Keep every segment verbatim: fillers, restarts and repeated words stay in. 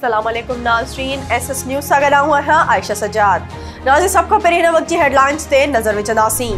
अस्सलाम वालेकुम नाज़रीन, एस एस न्यूज़ सां गॾु आहियां आयशा सजाद। नाज़रीन, सभ खां पहिरीं हिन वक़्त जी हेडलाइंस ते नज़र विझंदासीं।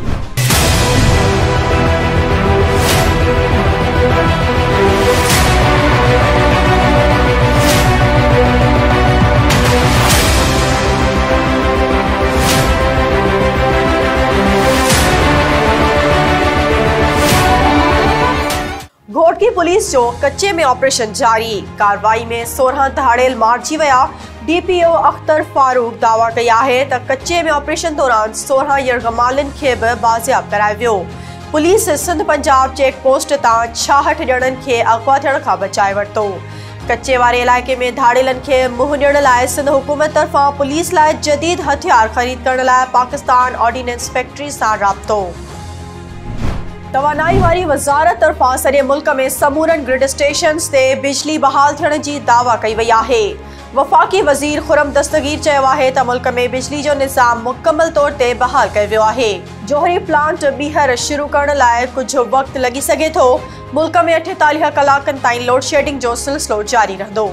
घोटकी पुलिस जो कच्चे में ऑपरेशन जारी, कार्रवाई में सोरह दहाड़ेल मारिजी विया। डीपीओ अख्तर फारूक दावा कया है त कच्चे में ऑपरेशन दौरान सोरह यरगमालन खे भी बाजियाब करायो वियो। Police Sindh Punjab check post तां छाहठ ॼणनि खे अगवा थियण खां बचाए वरितो। कच्चे वारे इलाइक़े में धाड़ेलनि खे मुंहुं ॾियण लाइ सिंध हुकूमत तरफ़ां पुलिस लाइ जदीद हथियार ख़रीद करण लाइ पाकिस्तान ऑर्डिनेंस फैक्ट्री सां राब्तो। तवानाई वारी वज़ारत तरफ़ां सॼे मुल्क में समूरन ग्रिड स्टेशन्स ते बिजली बहाल थियण जी दावा कई वई आहे। वफ़ाक़ी वज़ीर खुरम दस्तगीर चयो आहे त मुल्क में बिजली जो निज़ाम मुकम्मल तौर ते बहाल कयो वियो आहे। जोहरी प्लांट ॿीहर शुरू करण लाइ कुझु वक़्तु लॻी सघे थो। मुल्क में अठेतालीह कलाकनि ताईं लोड शेडिंग जो सिलसिलो जारी रहंदो।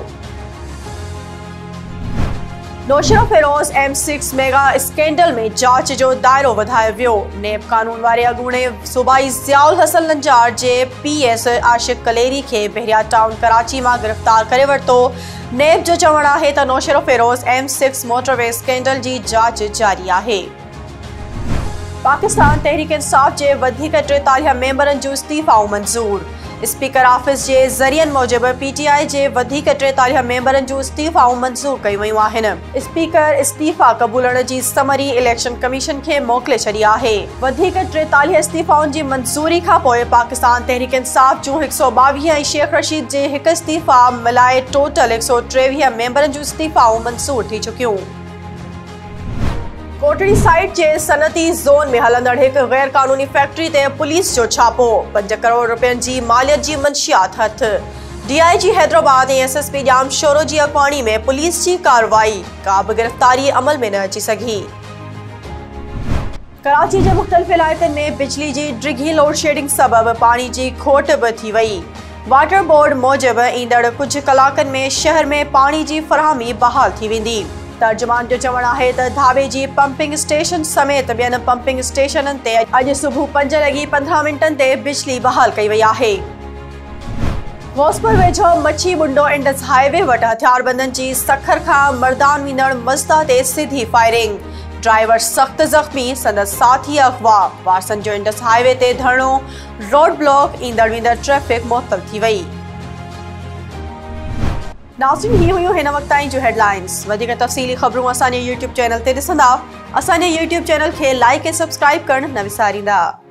Naushahro Feroze M six mega scandal में जांच जो दायरो वधायो वियो। नेब कानून वारे अॻूणे सूबाई ज़ियाउल हसन लंजार जे पी एस आशिक कलेरी खे बहरिया टाउन कराची मां गिरफ़्तार करे वरितो। नेब जो चवणु आहे त Naushahro Feroze M six motorway scandal जी जांच जारी आहे। पाकिस्तान तहरीक इंसाफ जे वधीक टेतालीह मेंबरनि जूं इस्तीफ़ाऊं मंज़ूर। स्पीकर ऑफिस जे ज़रियनि मूजिबि पीटीआई जे वधीक टेतालीह मेंबरनि जूं इस्तीफ़ाऊं मंज़ूर कयूं वयूं आहिनि। स्पीकर इस्तीफ़ा क़बूलण जी समरी इलेक्शन कमीशन खे मोकिले छॾी आहे। वधीक टेतालीह इस्तीफ़ाउनि जी मंज़ूरी खां पोइ पाकिस्तान तहरीक इंसाफ जूं हिकु सौ ॿावीह ऐं शेख रशीद जे हिकु इस्तीफ़ा मिलाए टोटल हिकु सौ टेवीह मेंबरनि जूं इस्तीफ़ाऊं मंज़ूर थी चुकियूं। कोटड़ी साइड जे सनती ज़ोन में हलंदड़ हिकु गैर कानूनी फैक्ट्री ते पुलिस जो छापो। पंज करोड़ रुपयनि जी मालियत जी मंशियात हथ। डीआईजी हैदराबाद ऐं एसएसपी जाम शोरो जी अॻवानी में पुलिस जी कार्रवाई, का बि गिरफ़्तारी अमल में न अची सघी। कराची जे मुख़्तलिफ़ इलाइक़नि में बिजली जी डिघी लोड शेडिंग सबबि पाणी जी खोट बि थी वई। वाटर बोर्ड मूजिबि ईंदड़ कुझु कलाकनि में शहर में पाणी जी फ़राहमी बहाल थी वेंदी। तर्जुमान जो चवणु आहे त धाबे जी पंपिंग स्टेशन समेत ॿियनि पंपिंग स्टेशननि ते अॼु सुबुह पंज लॻी पंद्रहं मिंटनि ते बिजली बहाल कई वई आहे। गौसपुर वेझो मच्छी बुंडो इंडस हाईवे वटि हथियारबंदनि जी सखर खां मर्दान वेंदड़ मज़दा ते सिधी फायरिंग। ड्राइवर सख़्त ज़ख़्मी, संदसि साथी अगवा। वारसन जो इंडस हाईवे ते धरणो, रोड ब्लॉक, ईंदड़ वेंदड़ ट्रैफ़िक मुअत्तल थी वई। नाज़रीन, ही हुयूं हिन वक़्त ताईं जूं हेडलाइंस। वधीक तफ़सीली ख़बरूं असांजे यूट्यूब चैनल ते ॾिसंदा। असांजे यूट्यूब चैनल खे लाइक ऐं सब्सक्राइब करणु न विसारींदा।